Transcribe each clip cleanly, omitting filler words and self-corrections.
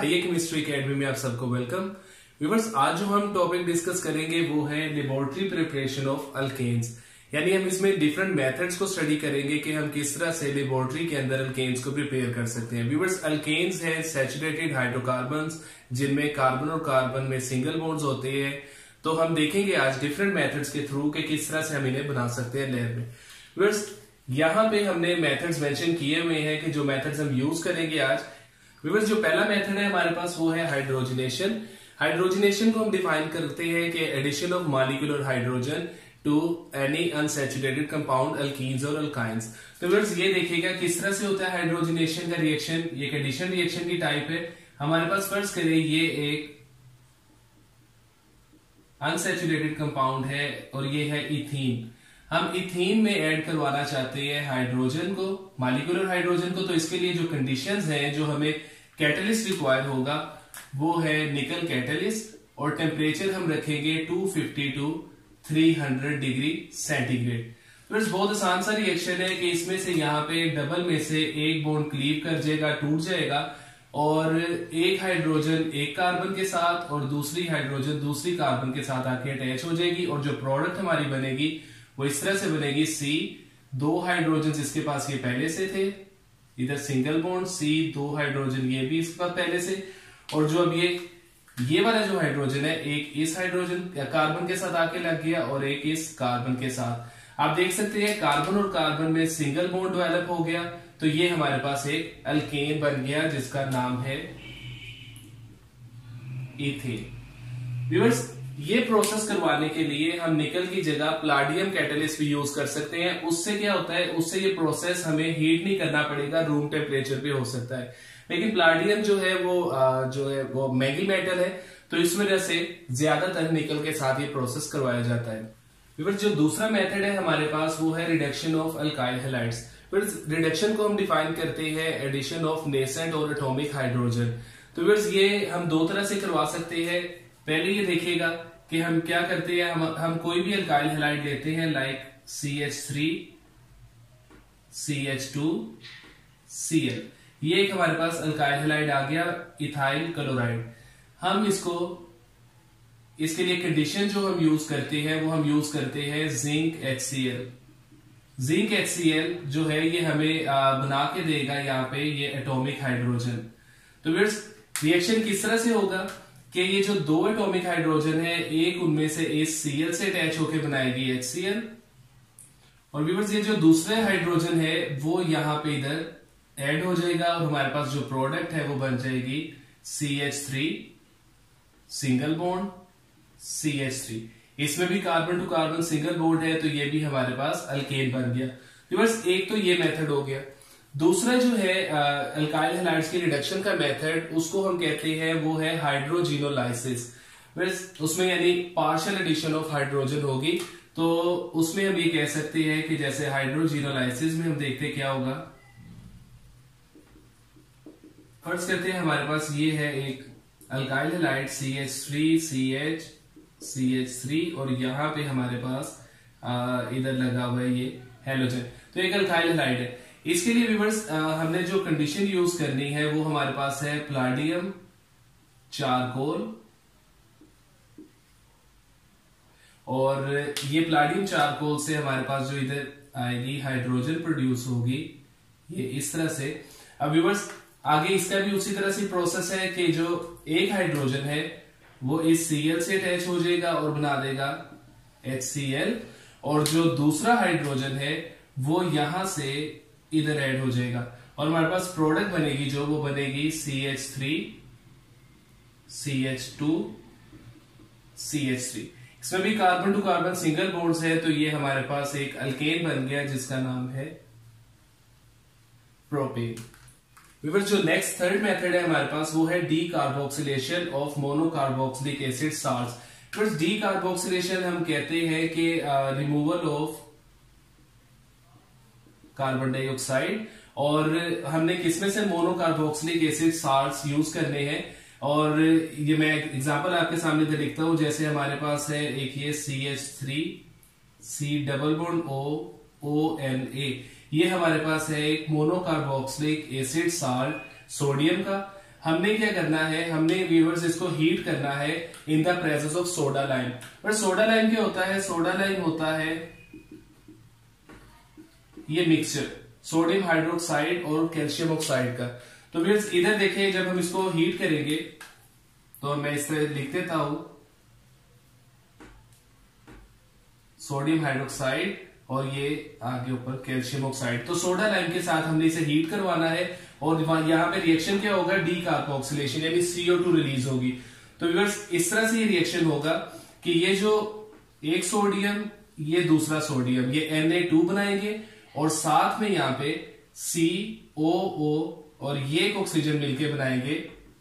आइए chemistry academy में आप सबको वेलकम। व्यूअर्स, आज जो हम टॉपिक डिस्कस करेंगे वो है लेबोरेटरी प्रिपरेशन ऑफ अल्केन्स। यानी हम इसमें डिफरेंट मेथड्स को स्टडी करेंगे कि हम किस तरह से लेबोरेटरी के अंदर अल्केन्स को प्रिपेयर कर सकते हैं। व्यूअर्स, अल्केन्स है सैचुरेटेड हाइड्रोकार्बन्स जिनमें कार्बन और कार्बन में सिंगल बॉन्ड्स होते हैं। तो हम देखेंगे आज डिफरेंट मेथड्स के थ्रू कि किस तरह से हम इन्हें बना सकते हैं लैब में। व्यूअर्स, यहाँ पे हमने मेथड्स मेंशन किए हुए हैं कि जो मेथड्स हम यूज करेंगे आज। व्यूअर्स, जो पहला मेथड है हमारे पास वो है हाइड्रोजनेशन। हाइड्रोजनेशन को हम डिफाइन करते हैं कि addition of molecular hydrogen to any unsaturated compound alkenes और अल्काइंस। तो व्यूअर्स, ये देखिएगा किस तरह से होता है हाइड्रोजनेशन का रिएक्शन। ये एक एडिशन रिएक्शन की टाइप है। हमारे पास फर्ज करें ये एक अनसैचुरेटेड कंपाउंड है और ये है इथीन। हम इथीन में ऐड करवाना चाहते हैं हाइड्रोजन को, मॉलिक्यूलर हाइड्रोजन को। तो इसके लिए जो कंडीशंस हैं, जो हमें कैटलिस्ट रिक्वायर होगा वो है निकल कैटलिस्ट, और टेम्परेचर हम रखेंगे 250 टू 300 डिग्री सेंटीग्रेड। तो बहुत आसान सा रिएक्शन है कि इसमें से यहाँ पे डबल में से एक बॉन्ड क्लीव कर जाएगा, टूट जाएगा, और एक हाइड्रोजन एक कार्बन के साथ और दूसरी हाइड्रोजन दूसरी कार्बन के साथ आके अटैच हो जाएगी। और जो प्रोडक्ट हमारी बनेगी वो इस तरह से बनेगी। सी, दो हाइड्रोजन इसके पास ये पहले से थे, इधर सिंगल बॉन्ड, सी दो हाइड्रोजन ये भी इसके पास पहले से, और जो अब ये वाला जो हाइड्रोजन है एक इस हाइड्रोजन कार्बन के साथ आके लग गया और एक इस कार्बन के साथ। आप देख सकते हैं कार्बन और कार्बन में सिंगल बॉन्ड डेवलप हो गया। तो ये हमारे पास एक अल्केन बन गया जिसका नाम है इथेन। व्यूअर्स, ये प्रोसेस करवाने के लिए हम निकल की जगह प्लाडियम कैटलिस्ट भी यूज कर सकते हैं। उससे क्या होता है, उससे ये प्रोसेस हमें हीट नहीं करना पड़ेगा, रूम टेम्परेचर पे हो सकता है। लेकिन प्लाडियम जो है वो महंगी मेटल है, तो इस वजह से ज्यादातर निकल के साथ ये प्रोसेस करवाया जाता है। व्यूअर्स, जो दूसरा मेथड है हमारे पास वो है reduction of alkyl halides. Reduction को हम डिफाइन करते हैं एडिशन ऑफ नेसेंट और एटॉमिक हाइड्रोजन। तो व्यूअर्स, ये हम दो तरह से करवा सकते हैं। पहले ये देखिएगा कि हम क्या करते हैं, हम कोई भी अल्काइल हैलाइड लेते हैं, लाइक CH3 CH2 Cl। ये एक हमारे पास अल्काइल हैलाइड आ गया, इथाइल क्लोराइड। हम इसके लिए कंडीशन जो हम यूज करते हैं वो हम यूज करते हैं जिंक HCl। जिंक HCl जो है ये हमें बना के देगा यहाँ पे ये एटॉमिक हाइड्रोजन। तो व्यूअर्स, रिएक्शन किस तरह से होगा कि ये जो दो एटॉमिक हाइड्रोजन है एक उनमें से इस Cl से अटैच होकर बनाएगी HCl, और व्यूअर्स ये जो दूसरा हाइड्रोजन है वो यहाँ पे इधर ऐड हो जाएगा और हमारे पास जो प्रोडक्ट है वो बन जाएगी CH3 सिंगल बॉन्ड CH3। इसमें भी carbon to carbon single bond है, तो ये भी हमारे पास अल्केन बन गया। व्यूअर्स, एक तो ये मेथड हो गया। दूसरा जो है अल्काइल हैलाइड्स की रिडक्शन का मेथड, उसको हम कहते हैं वो है हाइड्रोजिनोलाइसिस। उसमें यानी पार्शियल एडिशन ऑफ हाइड्रोजन होगी। तो उसमें हम ये कह सकते हैं कि जैसे हाइड्रोजिनोलाइसिस में हम देखते क्या होगा। फर्ज करते हैं हमारे पास ये है एक अल्काइल हैलाइड CH3 CH3 और यहाँ पे हमारे पास इधर लगा हुआ है ये हैलोजन। तो एक अल्काइल हैलाइड है। इसके लिए व्यूअर्स हमने जो कंडीशन यूज करनी है वो हमारे पास है प्लाडियम चारकोल, और ये प्लाडियम चारकोल से हमारे पास जो इधर आएगी हाइड्रोजन प्रोड्यूस होगी ये इस तरह से। अब व्यूअर्स, आगे इसका भी उसी तरह से प्रोसेस है कि जो एक हाइड्रोजन है वो इस Cl से अटैच हो जाएगा और बना देगा HCl, और जो दूसरा हाइड्रोजन है वो यहां से इधर ऐड हो जाएगा और हमारे पास प्रोडक्ट बनेगी जो वो बनेगी CH3 CH2 CH3। इसमें भी carbon to carbon single bonds है, तो ये हमारे पास एक अल्केन बन गया जिसका नाम है प्रोपेन। व्यूअर्स, जो नेक्स्ट थर्ड मेथड है हमारे पास वो है decarboxylation of monocarboxylic acid salts. Viewers, decarboxylation हम कहते हैं कि रिमूवल ऑफ कार्बन डाइऑक्साइड, और हमने किसमें से मोनोकार्बोक्सिलिक एसिड साल्ट्स यूज करने हैं। और ये मैं एग्जांपल आपके सामने लिखता हूं। जैसे हमारे पास है एक ये CH3 C double bond ONA, ये हमारे पास है एक मोनोकार्बोक्सिलिक एसिड साल्ट सोडियम का। हमने क्या करना है, हमने व्यूअर्स इसको हीट करना है in the presence of soda lime. पर सोडा लाइम क्या होता है, सोडा लाइम होता है ये मिक्सचर सोडियम हाइड्रोक्साइड और कैल्शियम ऑक्साइड का। तो व्यूअर्स इधर देखिए, जब हम इसको हीट करेंगे तो मैं इस तरह लिख देता हूं सोडियम हाइड्रोक्साइड और ये आगे ऊपर कैल्शियम ऑक्साइड। तो सोडा लाइम के साथ हमने इसे हीट करवाना है और यहाँ पे रिएक्शन क्या होगा, डीकार्बोक्सिलेशन यानी CO2 रिलीज होगी। तो व्यूअर्स इस तरह से ये रिएक्शन होगा कि ये जो एक सोडियम ये दूसरा सोडियम ये Na2 बनाएंगे और साथ में यहाँ पे COO और ये एक ऑक्सीजन मिलके बनाएंगे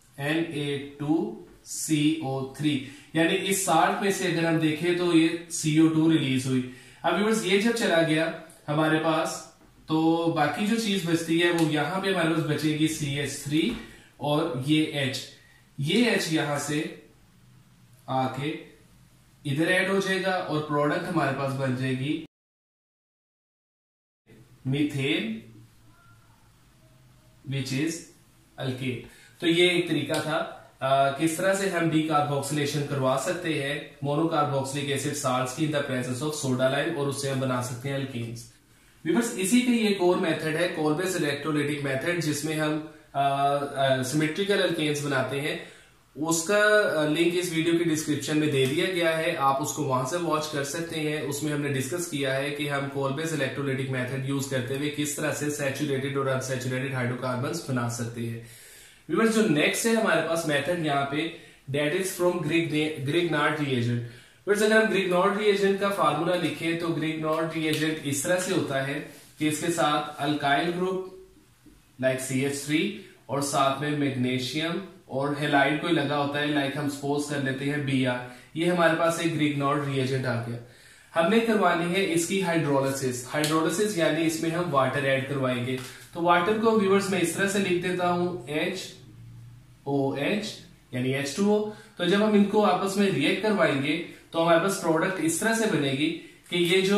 Na2CO3, यानी इस 60 में से अगर हम देखें तो ये CO2 रिलीज हुई। अब व्यूअर्स ये जब चला गया हमारे पास, तो बाकी जो चीज बचती है वो यहां पे हमारे पास बचेगी CH3 और ये H यहां से आके इधर ऐड हो जाएगा और प्रोडक्ट हमारे पास बन जाएगी मीथेन विच इज अल्केन। तो ये एक तरीका था किस तरह से हम डीकार्बोक्सिलेशन करवा सकते हैं मोनोकार्बोक्सिलिक एसिड साल्ट्स की in the presence of soda lime और उससे हम बना सकते हैं अल्केन्स। व्यूअर्स इसी का एक और मेथड है कोल्बे's इलेक्ट्रोलाइटिक मेथड, जिसमें हम सिमेट्रिकल अल्केन्स बनाते हैं। उसका लिंक इस वीडियो की डिस्क्रिप्शन में दे दिया गया है, आप उसको वहां से वॉच कर सकते हैं। उसमें हमने डिस्कस किया है कि हम कोल्बे's इलेक्ट्रोलाइटिक मेथड यूज करते हुए किस तरह से सैचुरेटेड और अनसैचुरेटेड हाइड्रोकार्बन्स बना सकते हैं। व्यूअर्स जो नेक्स्ट है हमारे पास मेथड यहाँ पे that is from Grignard reagent. Viewers अगर हम ग्रिग्नार्ड रिएजेंट का फार्मूला लिखें तो ग्रिग्नार्ड रिएजेंट इस तरह से होता है कि इसके साथ अल्काइल ग्रुप लाइक CH3 और साथ में मैग्नीशियम और हेलाइड कोई लगा होता है, लाइक हम सपोज कर लेते हैं Br। ये हमारे पास एक ग्रिग्नार्ड रिएजेंट आ गया। हमने करवानी है इसकी हाइड्रोलिसिस यानी इसमें हम वाटर ऐड करवाएंगे। तो वाटर को व्यूअर्स मैं इस तरह से लिख देता हूं HOH यानी H2O। तो जब हम इनको आपस में रिएक्ट करवाएंगे तो हमारे पास प्रोडक्ट इस तरह से बनेगी कि ये जो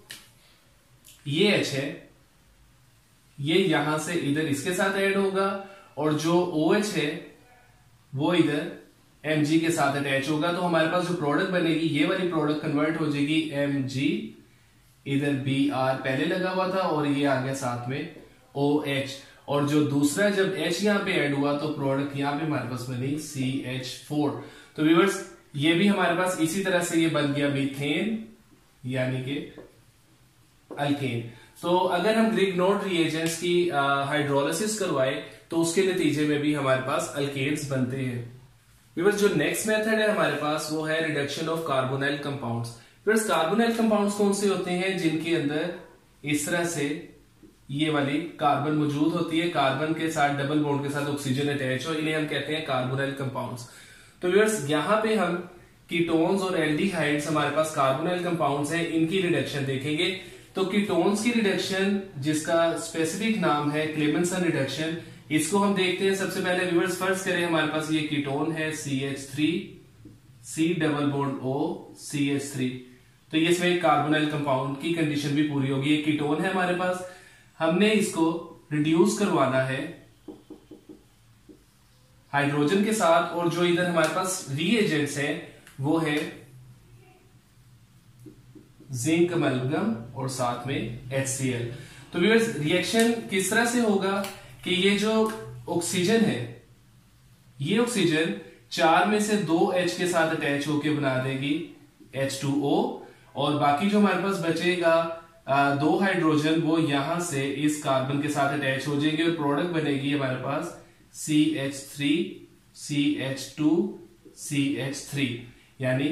ये H है ये यहां से इधर इसके साथ ऐड होगा और जो OH है वो इधर Mg के साथ अटैच होगा। तो हमारे पास जो प्रोडक्ट बनेगी ये वाली प्रोडक्ट कन्वर्ट हो जाएगी Mg, इधर Br पहले लगा हुआ था और ये आ गया साथ में OH, और जो दूसरा जब H यहाँ पे ऐड हुआ तो प्रोडक्ट यहाँ पे हमारे पास बनी CH4। तो व्यूअर्स ये भी हमारे पास इसी तरह से ये बन गया मीथेन यानी कि अल्केन। तो अगर हम ग्रिग्नार्ड रिएजेंट्स की हाइड्रोलिसिस करवाए तो उसके नतीजे में भी हमारे पास अल्केन्स बनते हैं। व्यूअर्स जो नेक्स्ट मेथड है हमारे पास वो है reduction of carbonyl compounds. Viewers carbonyl compounds कौन से होते हैं, जिनके अंदर इस तरह से ये वाली कार्बन मौजूद होती है, कार्बन के साथ डबल बॉन्ड के साथ ऑक्सीजन अटैच हो, इन्हें हम कहते हैं कार्बोनाइल कंपाउंड्स। तो व्यूअर्स यहाँ पे हम कीटोन्स और एल्डिहाइड्स हमारे पास कार्बोनाइल कंपाउंड्स हैं, इनकी रिडक्शन देखेंगे। तो कीटोन्स की रिडक्शन जिसका स्पेसिफिक नाम है क्लेमेंसन रिडक्शन, इसको हम देखते हैं। सबसे पहले व्यूअर्स फर्स्ट करें, हमारे पास ये कीटोन है CH3 C double bond O CH3। तो ये इसमें कार्बोनाइल कंपाउंड की कंडीशन भी पूरी होगी। ये कीटोन है हमारे पास, हमने इसको रिड्यूस करवाना है हाइड्रोजन के साथ, और जो इधर हमारे पास रिएजेंट्स हैं वो है जिंक अमलगम और साथ में HCl। तो व्यूअर्स रिएक्शन किस तरह से होगा कि ये जो ऑक्सीजन है ये ऑक्सीजन 4 में से 2 H के साथ अटैच होकर बना देगी H2O, और बाकी जो हमारे पास बचेगा 2 हाइड्रोजन वो यहां से इस कार्बन के साथ अटैच हो जाएंगे और प्रोडक्ट बनेगी हमारे पास CH3 CH2 CH3 यानी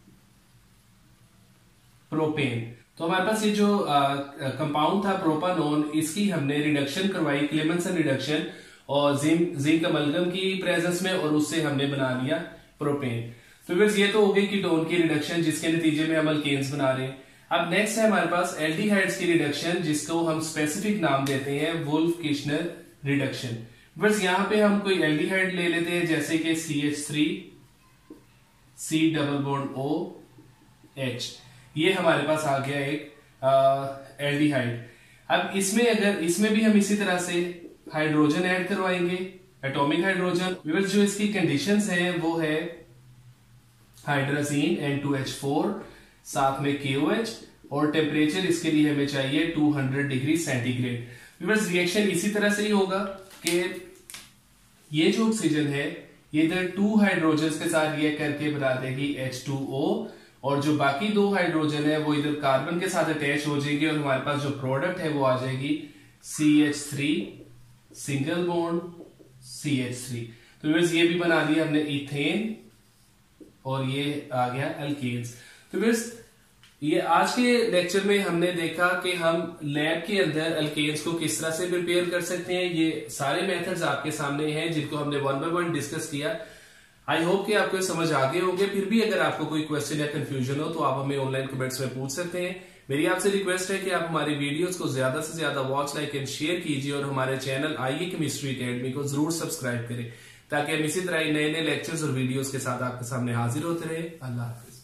प्रोपेन। तो हमारे पास ये जो कंपाउंड था प्रोपानोन, इसकी हमने रिडक्शन करवाई क्लेमेंसन रिडक्शन और जिंक अमलगम की प्रेजेंस में, और उससे हमने बना लिया प्रोपेन। तो फिर ये तो हो गई कीटोन की रिडक्शन जिसके नतीजे में हम अल्केन्स बना रहे हैं। अब नेक्स्ट है हमारे पास एल्डिहाइड्स की रिडक्शन, जिसको हम स्पेसिफिक नाम देते हैं वुल्फ किश्नर रिडक्शन। बस यहां पे हम कोई एल्डिहाइड ले लेते हैं जैसे कि CH3 C double bond O H, ये हमारे पास आ गया एक एल्डिहाइड। अब इसमें भी हम इसी तरह से हाइड्रोजन ऐड करवाएंगे एटॉमिक हाइड्रोजन। व्यूअर्स जो इसकी कंडीशंस हैं वो है हाइड्रोजीन N2H4 साथ में KOH और टेम्परेचर इसके लिए हमें चाहिए 200 डिग्री सेंटीग्रेड। व्यूअर्स रिएक्शन इसी तरह से ही होगा कि ये जो ऑक्सीजन है ये इधर 2 हाइड्रोजन के साथ रिएक्ट करके बना देगी H2O और जो बाकी 2 हाइड्रोजन है वो इधर कार्बन के साथ अटैच हो जाएगी और हमारे पास जो प्रोडक्ट है वो आ जाएगी CH3 सिंगल बॉन्ड CH3। तो व्यूअर्स ये भी बना दिया हमने इथेन और ये आ गया अल्केन्स। तो व्यूअर्स ये आज के लेक्चर में हमने देखा कि हम लैब के अंदर अल्केन्स को किस तरह से प्रिपेयर कर सकते हैं। ये सारे मेथड्स आपके सामने हैं जिनको हमने 1 by 1 डिस्कस किया। आई होप कि आपको समझ आ गए होंगे। फिर भी अगर आपको कोई क्वेश्चन या कंफ्यूजन हो तो आप हमें ऑनलाइन कमेंट्स में पूछ सकते हैं। मेरी आपसे रिक्वेस्ट है कि आप हमारी वीडियोस को ज्यादा से ज्यादा वॉच, लाइक एंड शेयर कीजिए और हमारे चैनल आईए केमिस्ट्री अकेडमी को जरूर सब्सक्राइब करें ताकि हम इसी तरह नए नए लेक्चर्स और वीडियोस के साथ आपके सामने हाजिर होते रहे। अल्लाह हाफिज।